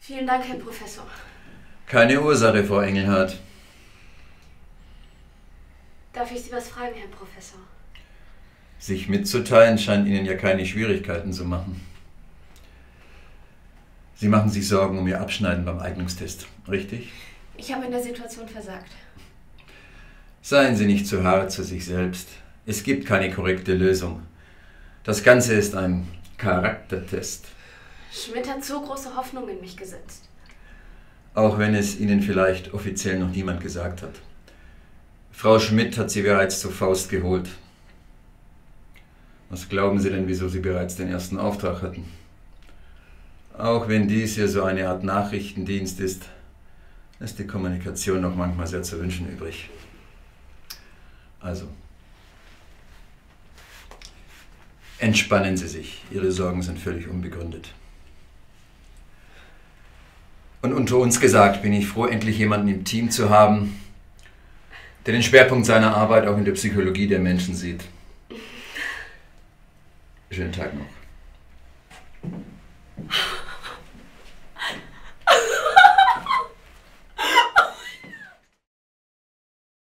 Vielen Dank, Herr Professor. Keine Ursache, Frau Engelhardt. Darf ich Sie was fragen, Herr Professor? Sich mitzuteilen scheint Ihnen ja keine Schwierigkeiten zu machen. Sie machen sich Sorgen um Ihr Abschneiden beim Eignungstest, richtig? Ich habe in der Situation versagt. Seien Sie nicht zu hart zu sich selbst. Es gibt keine korrekte Lösung. Das Ganze ist ein Charaktertest. Schmidt hat so große Hoffnung in mich gesetzt. Auch wenn es Ihnen vielleicht offiziell noch niemand gesagt hat. Frau Schmidt hat Sie bereits zur Faust geholt. Was glauben Sie denn, wieso Sie bereits den ersten Auftrag hatten? Auch wenn dies hier so eine Art Nachrichtendienst ist, lässt die Kommunikation noch manchmal sehr zu wünschen übrig. Also, entspannen Sie sich. Ihre Sorgen sind völlig unbegründet. Und unter uns gesagt bin ich froh, endlich jemanden im Team zu haben, der den Schwerpunkt seiner Arbeit auch in der Psychologie der Menschen sieht. Schönen Tag noch.